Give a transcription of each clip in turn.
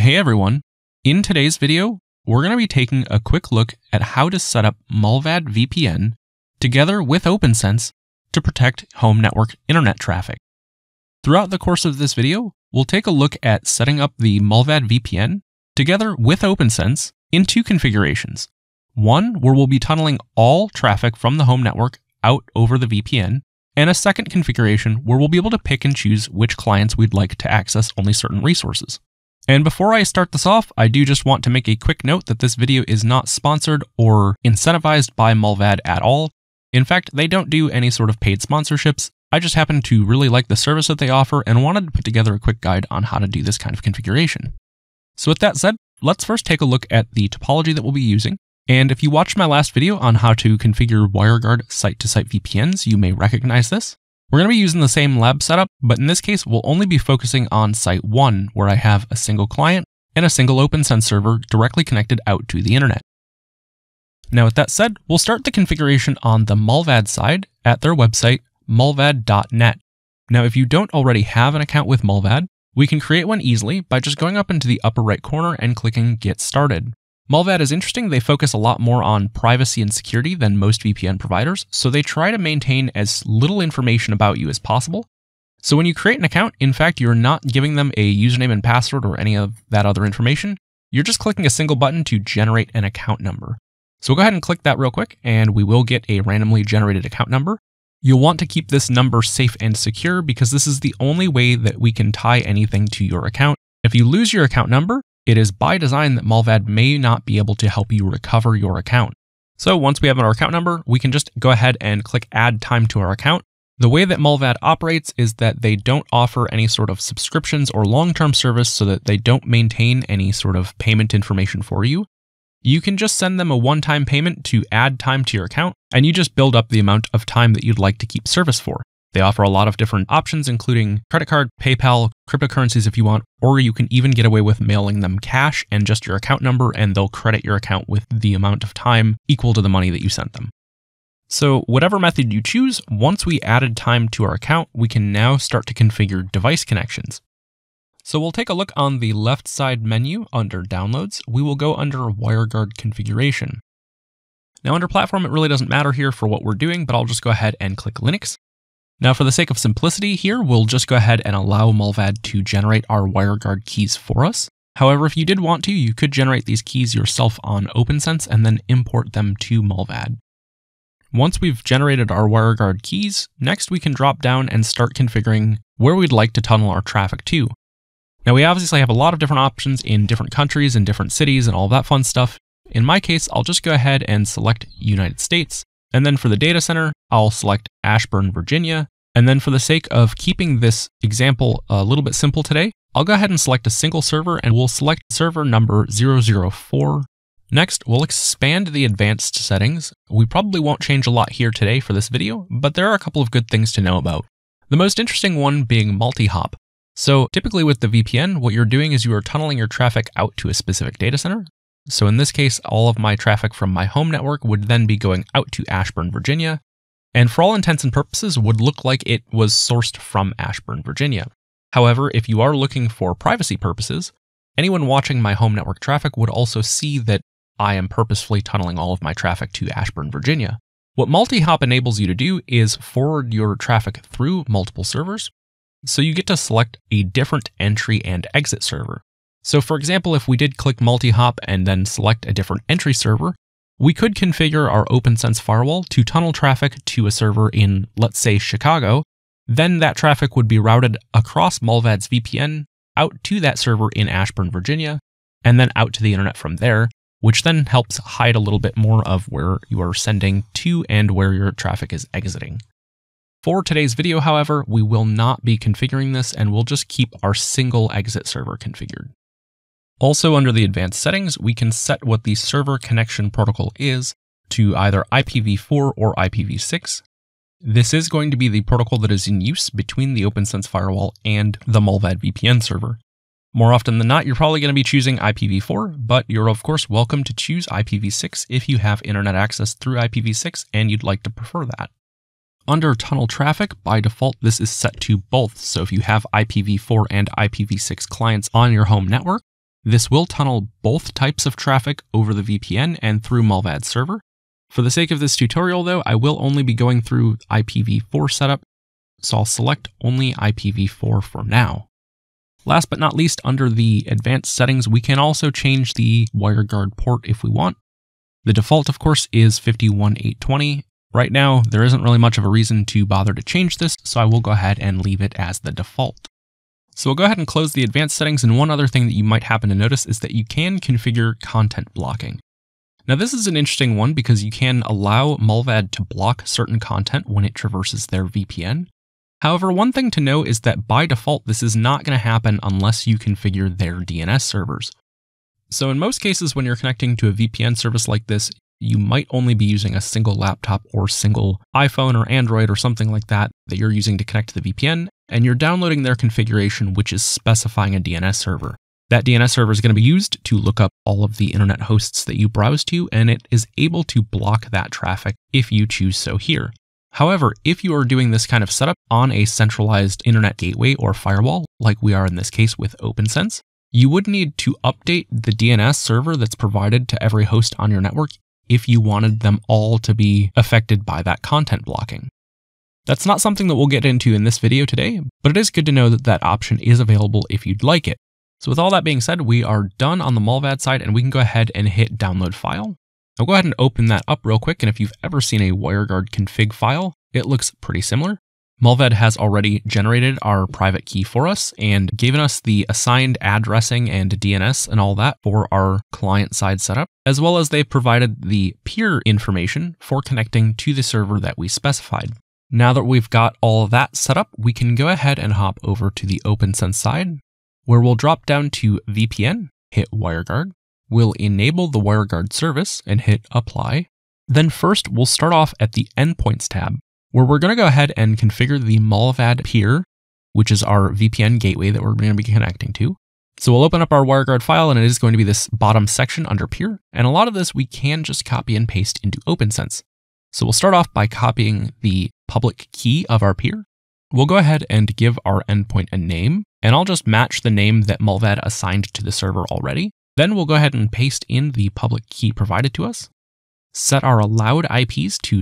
Hey everyone, in today's video, we're going to be taking a quick look at how to set up Mullvad VPN together with OPNsense to protect home network internet traffic. Throughout the course of this video, we'll take a look at setting up the Mullvad VPN together with OPNsense in two configurations. One where we'll be tunneling all traffic from the home network out over the VPN, and a second configuration where we'll be able to pick and choose which clients we'd like to access only certain resources. And before I start this off, I do just want to make a quick note that this video is not sponsored or incentivized by Mullvad at all. In fact, they don't do any sort of paid sponsorships. I just happen to really like the service that they offer and wanted to put together a quick guide on how to do this kind of configuration. So with that said, let's first take a look at the topology that we'll be using. And if you watched my last video on how to configure WireGuard site-to-site VPNs, you may recognize this. We're going to be using the same lab setup, but in this case, we'll only be focusing on site 1, where I have a single client and a single OPNsense server directly connected out to the internet. Now with that said, we'll start the configuration on the Mullvad side at their website, mullvad.net. Now if you don't already have an account with Mullvad, we can create one easily by just going up into the upper right corner and clicking Get Started. Mullvad is interesting. They focus a lot more on privacy and security than most VPN providers, so they try to maintain as little information about you as possible. So when you create an account, in fact, you're not giving them a username and password or any of that other information. You're just clicking a single button to generate an account number. So we'll go ahead and click that real quick, and we will get a randomly generated account number. You'll want to keep this number safe and secure because this is the only way that we can tie anything to your account. If you lose your account number, it is by design that Mullvad may not be able to help you recover your account. So once we have our account number, we can just go ahead and click Add Time to our account. The way that Mullvad operates is that they don't offer any sort of subscriptions or long-term service, so that they don't maintain any sort of payment information for you. You can just send them a one-time payment to add time to your account, and you just build up the amount of time that you'd like to keep service for. They offer a lot of different options, including credit card, PayPal, cryptocurrencies if you want, or you can even get away with mailing them cash and just your account number, and they'll credit your account with the amount of time equal to the money that you sent them. So whatever method you choose, once we added time to our account, we can now start to configure device connections. So we'll take a look on the left side menu under Downloads. We will go under WireGuard Configuration. Now under Platform, it really doesn't matter here for what we're doing, but I'll just go ahead and click Linux. Now for the sake of simplicity here, we'll just go ahead and allow Mullvad to generate our WireGuard keys for us. However, if you did want to, you could generate these keys yourself on OPNsense and then import them to Mullvad. Once we've generated our WireGuard keys, next we can drop down and start configuring where we'd like to tunnel our traffic to. Now we obviously have a lot of different options in different countries and different cities and all that fun stuff. In my case, I'll just go ahead and select United States. And then for the data center, I'll select Ashburn, Virginia. And then for the sake of keeping this example a little bit simple today, I'll go ahead and select a single server, and we'll select server number 004. Next, we'll expand the advanced settings. We probably won't change a lot here today for this video, but there are a couple of good things to know about. The most interesting one being multi-hop. So typically with the VPN, what you're doing is you are tunneling your traffic out to a specific data center. So in this case, all of my traffic from my home network would then be going out to Ashburn, Virginia, and for all intents and purposes would look like it was sourced from Ashburn, Virginia. However, if you are looking for privacy purposes, anyone watching my home network traffic would also see that I am purposefully tunneling all of my traffic to Ashburn, Virginia. What multi-hop enables you to do is forward your traffic through multiple servers, so you get to select a different entry and exit server. So for example, if we did click multi-hop and then select a different entry server, we could configure our OPNsense firewall to tunnel traffic to a server in, let's say, Chicago. Then that traffic would be routed across Mullvad's VPN out to that server in Ashburn, Virginia, and then out to the internet from there, which then helps hide a little bit more of where you are sending to and where your traffic is exiting. For today's video, however, we will not be configuring this, and we'll just keep our single exit server configured. Also under the advanced settings, we can set what the server connection protocol is to either IPv4 or IPv6. This is going to be the protocol that is in use between the OPNsense firewall and the Mullvad VPN server. More often than not, you're probably going to be choosing IPv4, but you're of course welcome to choose IPv6 if you have internet access through IPv6 and you'd like to prefer that. Under tunnel traffic, by default, this is set to both. So if you have IPv4 and IPv6 clients on your home network, This will tunnel both types of traffic over the VPN and through Mullvad server. For the sake of this tutorial though, I will only be going through IPv4 setup, so I'll select only IPv4 for now. Last but not least, under the advanced settings, we can also change the WireGuard port if we want. The default, of course, is 51820. Right now, there isn't really much of a reason to bother to change this, so I will go ahead and leave it as the default. So we'll go ahead and close the advanced settings, and one other thing that you might happen to notice is that you can configure content blocking. Now this is an interesting one because you can allow Mullvad to block certain content when it traverses their VPN. However, one thing to know is that by default, this is not going to happen unless you configure their DNS servers. So in most cases, when you're connecting to a VPN service like this, you might only be using a single laptop or single iPhone or Android or something like that you're using to connect to the VPN, and you're downloading their configuration, which is specifying a DNS server. That DNS server is going to be used to look up all of the internet hosts that you browse to, and it is able to block that traffic if you choose so here. However, if you are doing this kind of setup on a centralized internet gateway or firewall, like we are in this case with OPNsense, you would need to update the DNS server that's provided to every host on your network if you wanted them all to be affected by that content blocking. That's not something that we'll get into in this video today, but it is good to know that that option is available if you'd like it. So with all that being said, we are done on the Mullvad side, and we can go ahead and hit download file. I'll go ahead and open that up real quick, and if you've ever seen a WireGuard config file, it looks pretty similar. Mullvad has already generated our private key for us and given us the assigned addressing and DNS and all that for our client-side setup, as well as they've provided the peer information for connecting to the server that we specified. Now that we've got all of that set up, we can go ahead and hop over to the OPNsense side, where we'll drop down to VPN, hit WireGuard. We'll enable the WireGuard service and hit apply. Then first, we'll start off at the endpoints tab, where we're going to go ahead and configure the Mullvad peer, which is our VPN gateway that we're going to be connecting to. So we'll open up our WireGuard file, and it is going to be this bottom section under peer. And a lot of this we can just copy and paste into OPNsense. So we'll start off by copying the public key of our peer. We'll go ahead and give our endpoint a name, and I'll just match the name that Mullvad assigned to the server already. Then we'll go ahead and paste in the public key provided to us. Set our allowed IPs to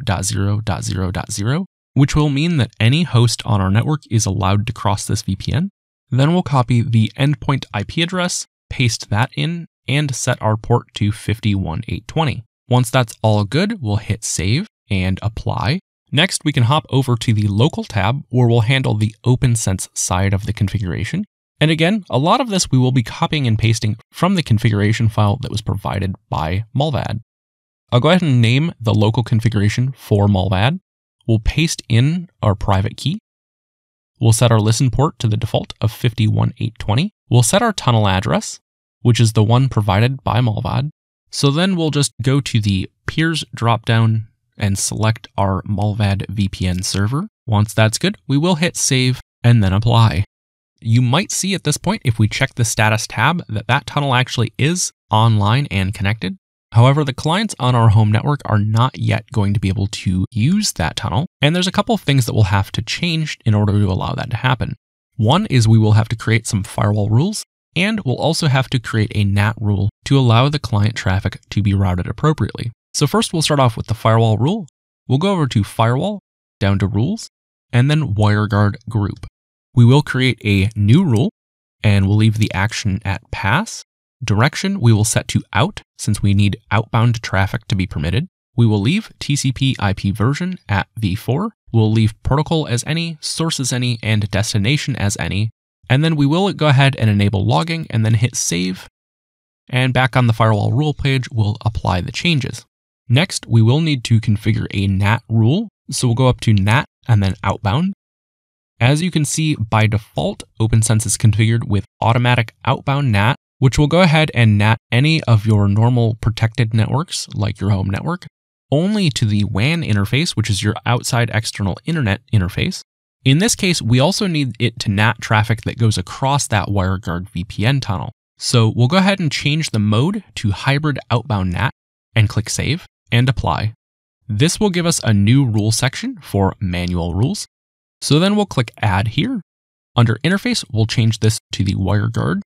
0.0.0.0, which will mean that any host on our network is allowed to cross this VPN. Then we'll copy the endpoint IP address, paste that in, and set our port to 51820. Once that's all good, we'll hit save and apply. Next, we can hop over to the local tab where we'll handle the OPNsense side of the configuration. And again, a lot of this we will be copying and pasting from the configuration file that was provided by Mullvad. I'll go ahead and name the local configuration for Mullvad. We'll paste in our private key. We'll set our listen port to the default of 51820. We'll set our tunnel address, which is the one provided by Mullvad. So then we'll just go to the peers dropdown and select our Mullvad VPN server. Once that's good, we will hit save and then apply. You might see at this point, if we check the status tab, that tunnel actually is online and connected. However, the clients on our home network are not yet going to be able to use that tunnel, and there's a couple of things that we'll have to change in order to allow that to happen. One is we will have to create some firewall rules, and we'll also have to create a NAT rule to allow the client traffic to be routed appropriately. So first we'll start off with the firewall rule. We'll go over to firewall, down to rules, and then WireGuard group. We will create a new rule, and we'll leave the action at pass. Direction we will set to out, since we need outbound traffic to be permitted. We will leave TCP IP version at v4. We'll leave protocol as any, source as any, and destination as any. And then we will go ahead and enable logging and then hit save. And back on the firewall rule page, we'll apply the changes. Next, we will need to configure a NAT rule. So we'll go up to NAT and then outbound. As you can see, by default, OPNsense is configured with automatic outbound NAT, which will go ahead and NAT any of your normal protected networks, like your home network, only to the WAN interface, which is your outside external internet interface. In this case, we also need it to NAT traffic that goes across that WireGuard VPN tunnel. So we'll go ahead and change the mode to hybrid outbound NAT and click save and apply. This will give us a new rule section for manual rules. So then we'll click add here. Under interface, we'll change this to the WireGuard.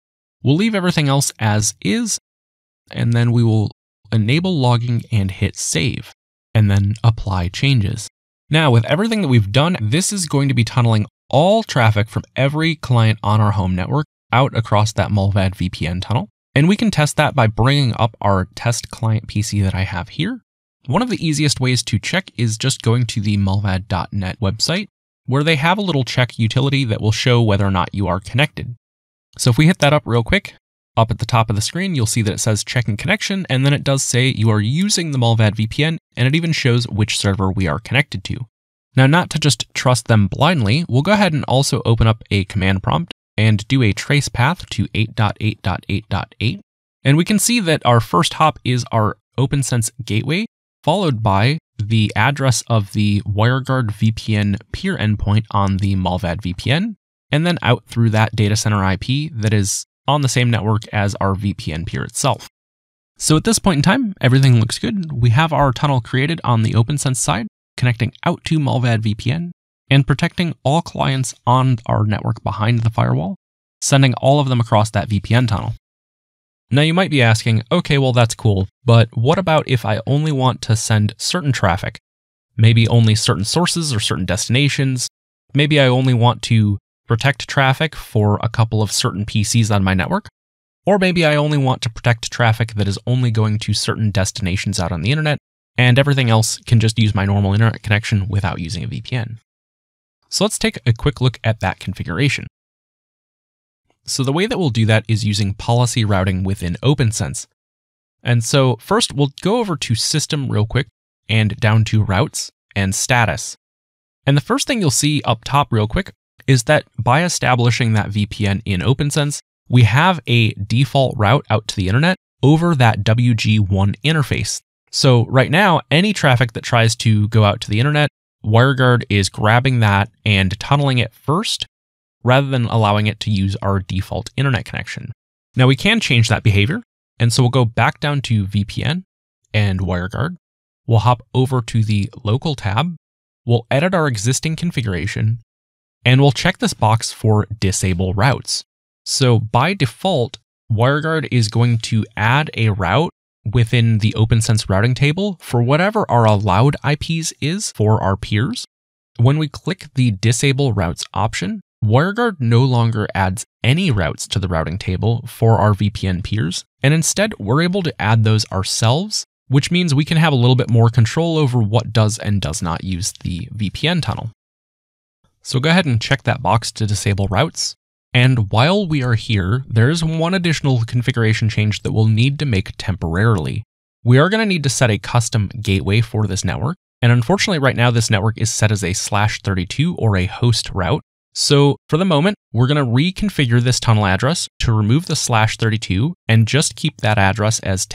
We'll leave everything else as is, and then we will enable logging and hit save, and then apply changes. Now, with everything that we've done, this is going to be tunneling all traffic from every client on our home network out across that Mullvad VPN tunnel. And we can test that by bringing up our test client PC that I have here. One of the easiest ways to check is just going to the mullvad.net website, where they have a little check utility that will show whether or not you are connected. So if we hit that up real quick, up at the top of the screen, you'll see that it says checking connection, and then it does say you are using the Mullvad VPN, and it even shows which server we are connected to. Now, not to just trust them blindly, we'll go ahead and also open up a command prompt and do a trace path to 8.8.8.8. And we can see that our first hop is our OPNsense gateway, followed by the address of the WireGuard VPN peer endpoint on the Mullvad VPN, and then out through that data center IP that is on the same network as our VPN peer itself. So at this point in time, everything looks good. We have our tunnel created on the OPNsense side, connecting out to Mullvad VPN and protecting all clients on our network behind the firewall, sending all of them across that VPN tunnel. Now you might be asking, okay, well that's cool, but what about if I only want to send certain traffic? Maybe only certain sources or certain destinations. Maybe I only want to protect traffic for a couple of certain PCs on my network. Or maybe I only want to protect traffic that is only going to certain destinations out on the internet, and everything else can just use my normal internet connection without using a VPN. So let's take a quick look at that configuration. So the way that we'll do that is using policy routing within OPNsense. And so first we'll go over to System real quick and down to Routes and Status. And the first thing you'll see up top real quick is that by establishing that VPN in OPNsense, we have a default route out to the internet over that WG1 interface. So right now, any traffic that tries to go out to the internet, WireGuard is grabbing that and tunneling it first, rather than allowing it to use our default internet connection. Now we can change that behavior, and so we'll go back down to VPN and WireGuard. We'll hop over to the local tab. We'll edit our existing configuration, and we'll check this box for disable routes. So by default, WireGuard is going to add a route within the OPNsense routing table for whatever our allowed IPs is for our peers. When we click the disable routes option, WireGuard no longer adds any routes to the routing table for our VPN peers, and instead we're able to add those ourselves, which means we can have a little bit more control over what does and does not use the VPN tunnel. So go ahead and check that box to disable routes. And while we are here, there's one additional configuration change that we'll need to make temporarily. We are going to need to set a custom gateway for this network. And unfortunately, right now, this network is set as a /32 or a host route. So for the moment, we're going to reconfigure this tunnel address to remove the /32 and just keep that address as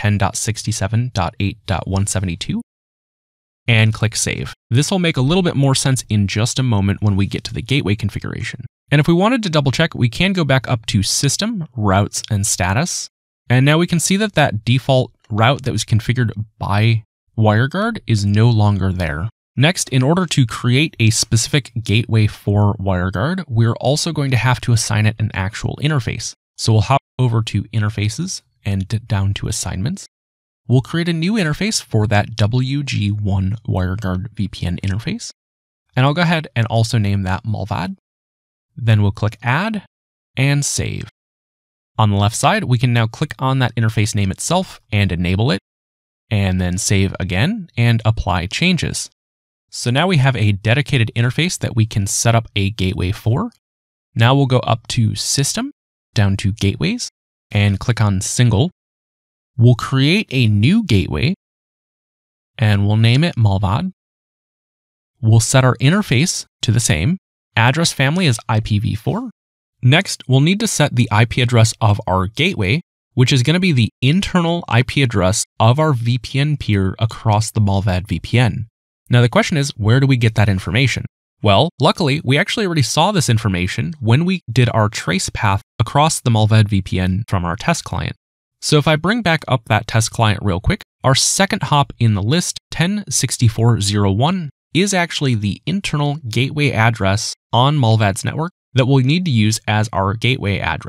10.67.8.172 and click Save. This will make a little bit more sense in just a moment when we get to the gateway configuration. And if we wanted to double check, we can go back up to System, Routes, and Status. And now we can see that that default route that was configured by WireGuard is no longer there. Next, in order to create a specific gateway for WireGuard, we're also going to have to assign it an actual interface. So we'll hop over to Interfaces and down to Assignments. We'll create a new interface for that WG1 WireGuard VPN interface. And I'll go ahead and also name that Mullvad. Then we'll click Add and Save. On the left side, we can now click on that interface name itself and enable it, and then save again and apply changes. So now we have a dedicated interface that we can set up a gateway for. Now we'll go up to System, down to Gateways, and click on Single. We'll create a new gateway, and we'll name it Mullvad. We'll set our interface to the same. Address family is IPv4. Next, we'll need to set the IP address of our gateway, which is going to be the internal IP address of our VPN peer across the Mullvad VPN. Now the question is, where do we get that information? Well, luckily, we actually already saw this information when we did our trace path across the Mullvad VPN from our test client. So if I bring back up that test client real quick, our second hop in the list, 10.64.0.1, is actually the internal gateway address on Mullvad's network that we'll need to use as our gateway address.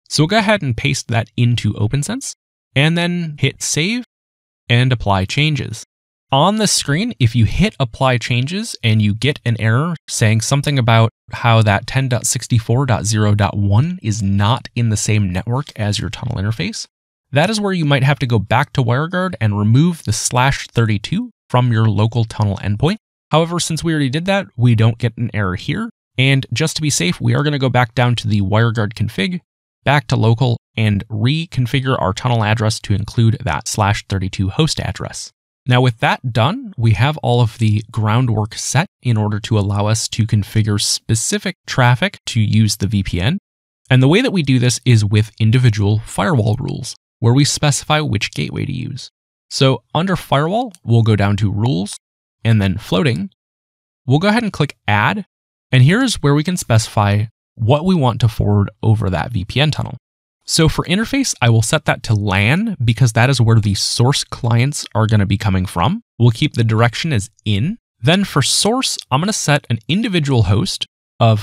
So we'll go ahead and paste that into OPNsense and then hit save and apply changes. On the screen, if you hit apply changes and you get an error saying something about how that 10.64.0.1 is not in the same network as your tunnel interface, that is where you might have to go back to WireGuard and remove the /32 from your local tunnel endpoint. However, since we already did that, we don't get an error here. And just to be safe, we are going to go back down to the WireGuard config, back to local, and reconfigure our tunnel address to include that /32 host address. Now with that done, we have all of the groundwork set in order to allow us to configure specific traffic to use the VPN. And the way that we do this is with individual firewall rules, where we specify which gateway to use. So under firewall, we'll go down to rules and then floating. We'll go ahead and click add. And here's where we can specify what we want to forward over that VPN tunnel. So for interface, I will set that to LAN because that is where the source clients are going to be coming from. We'll keep the direction as in. Then for source, I'm going to set an individual host of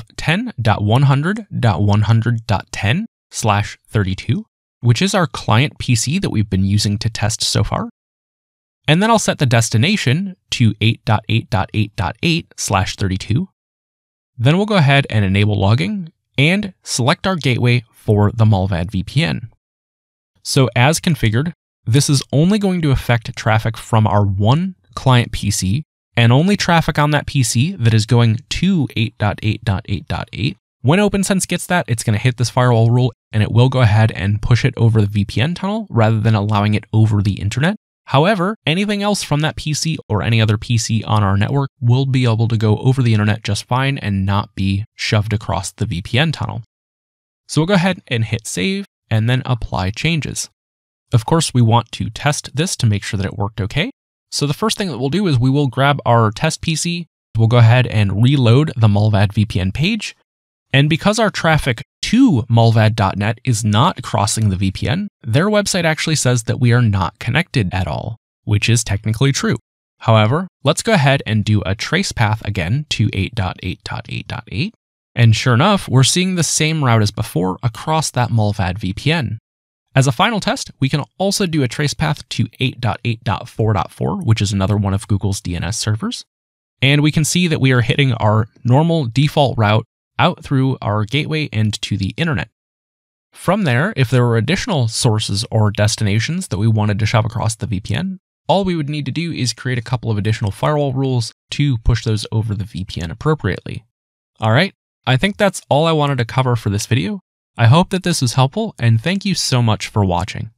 10.100.100.10/32, which is our client PC that we've been using to test so far. And then I'll set the destination to 8.8.8.8/32. Then we'll go ahead and enable logging and select our gateway for the Mullvad VPN. So as configured, this is only going to affect traffic from our one client PC and only traffic on that PC that is going to 8.8.8.8. When OPNsense gets that, it's going to hit this firewall rule and it will go ahead and push it over the VPN tunnel rather than allowing it over the internet. However, anything else from that PC or any other PC on our network will be able to go over the internet just fine and not be shoved across the VPN tunnel. So we'll go ahead and hit save and then apply changes. Of course, we want to test this to make sure that it worked okay. So the first thing that we'll do is we will grab our test PC. We'll go ahead and reload the Mullvad VPN page. And because our traffic to mullvad.net is not crossing the VPN, their website actually says that we are not connected at all, which is technically true. However, let's go ahead and do a trace path again to 8.8.8.8. And sure enough, we're seeing the same route as before across that Mullvad VPN. As a final test, we can also do a trace path to 8.8.4.4, which is another one of Google's DNS servers. And we can see that we are hitting our normal default route out through our gateway and to the internet. From there, if there were additional sources or destinations that we wanted to shove across the VPN, all we would need to do is create a couple of additional firewall rules to push those over the VPN appropriately. All right, I think that's all I wanted to cover for this video. I hope that this was helpful, and thank you so much for watching.